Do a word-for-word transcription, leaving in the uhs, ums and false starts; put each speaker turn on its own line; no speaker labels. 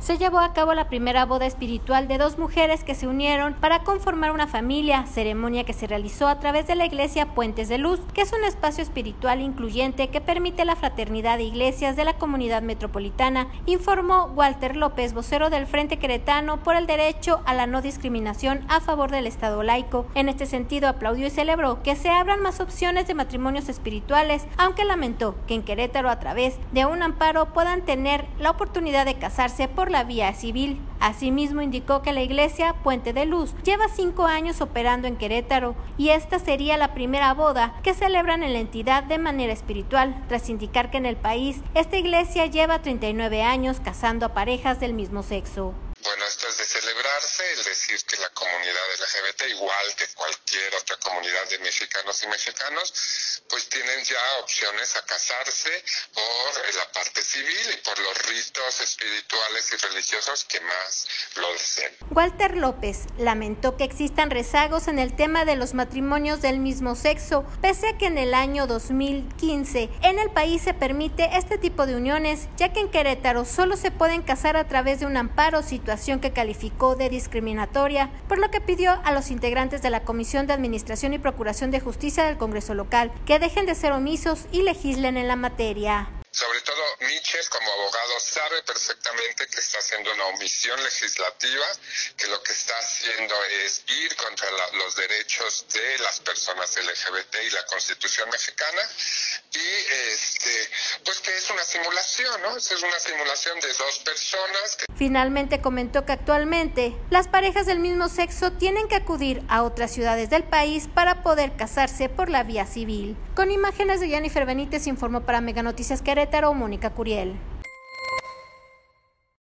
Se llevó a cabo la primera boda espiritual de dos mujeres que se unieron para conformar una familia, ceremonia que se realizó a través de la iglesia Puentes de Luz, que es un espacio espiritual incluyente que permite la fraternidad de iglesias de la comunidad metropolitana, informó Walter López, vocero del Frente Queretano por el derecho a la no discriminación a favor del Estado laico. En este sentido, aplaudió y celebró que se abran más opciones de matrimonios espirituales, aunque lamentó que en Querétaro, a través de un amparo, puedan tener la oportunidad de casarse por la vía civil. Asimismo, indicó que la iglesia Puente de Luz lleva cinco años operando en Querétaro y esta sería la primera boda que celebran en la entidad de manera espiritual, tras indicar que en el país esta iglesia lleva treinta y nueve años casando a parejas del mismo sexo.
Bueno, esto es de celebrarse, el decir que la comunidad L G B T, igual que cualquier otra comunidad de mexicanos y mexicanos, pues tienen ya opciones a casarse por la parte civil y por los ritos espirituales y religiosos que más lo deseen.
Walter López lamentó que existan rezagos en el tema de los matrimonios del mismo sexo, pese a que en el año dos mil quince en el país se permite este tipo de uniones, ya que en Querétaro solo se pueden casar a través de un amparo, situación que calificó de discriminatoria, por lo que pidió a los integrantes de la Comisión de Administración y Procuración de Justicia del Congreso local que dejen de ser omisos y legislen en la materia.
Sobre todo, Miches, como abogado, sabe perfectamente que está haciendo una omisión legislativa, que lo que está haciendo es ir contra la, los derechos de las personas L G B T y la Constitución mexicana, y este, pues que es una simulación, ¿no? Es una simulación de dos personas. Que...
Finalmente comentó que actualmente las parejas del mismo sexo tienen que acudir a otras ciudades del país para poder casarse por la vía civil. Con imágenes de Jennifer Benítez, informó para Mega Noticias Querétaro, Mónica Curiel.